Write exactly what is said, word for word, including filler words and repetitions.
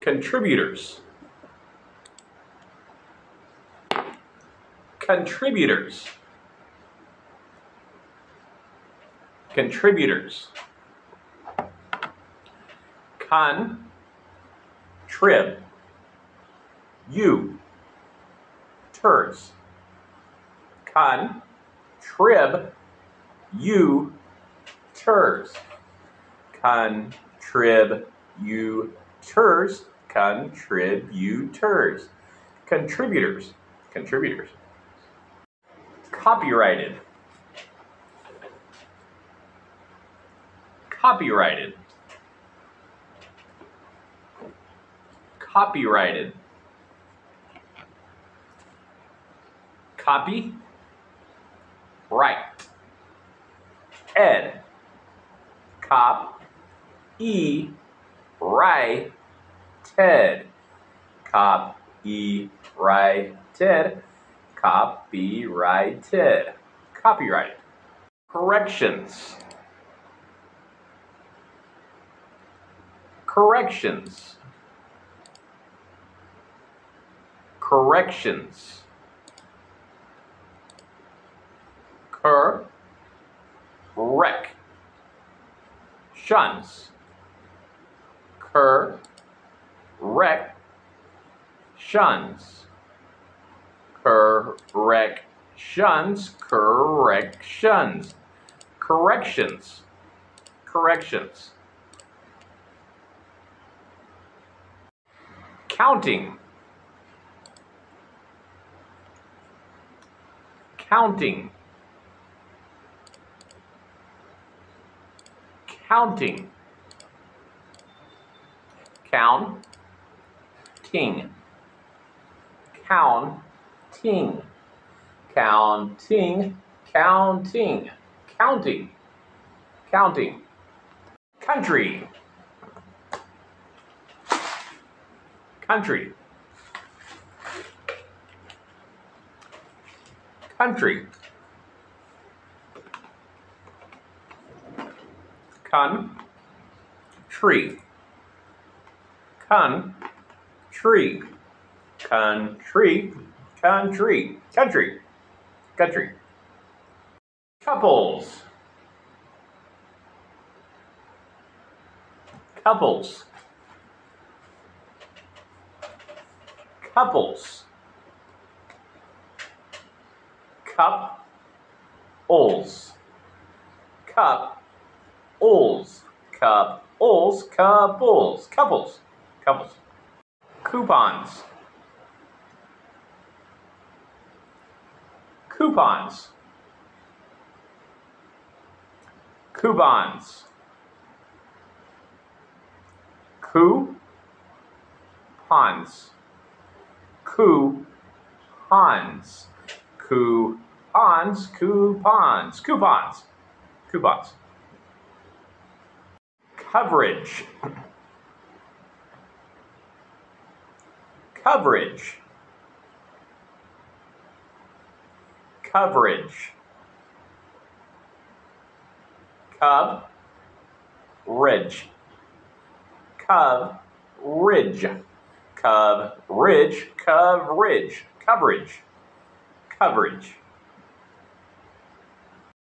contributors, contributors, contributors, con, trib, you, ters, con, trib, you, ters, con, trib, you, ters, contributors, contributors, contributors, copyrighted, copyrighted, copyrighted, copy, right, ed, cop, e, right, ted, cop, e, right, ted, copyrighted, copyrighted, corrections, corrections, corrections, cur, rec, shuns, cur, rec, shuns, corrections, corrections, corrections, corrections, counting, counting, counting, count, ting, counting, counting, counting, counting, counting, country, country, country, con, tree, con, tree, country, country, country, country, couples, couples, couples, cup, ols, cup, ols, cup, ols, couples, couples, couples, coupons, coupons, coupons, coupons, coupons, coupons, coupons, coupons, coupons, coverage, coverage, coverage, cub, ridge, cub, ridge, cub, ridge, coverage, coverage, coverage.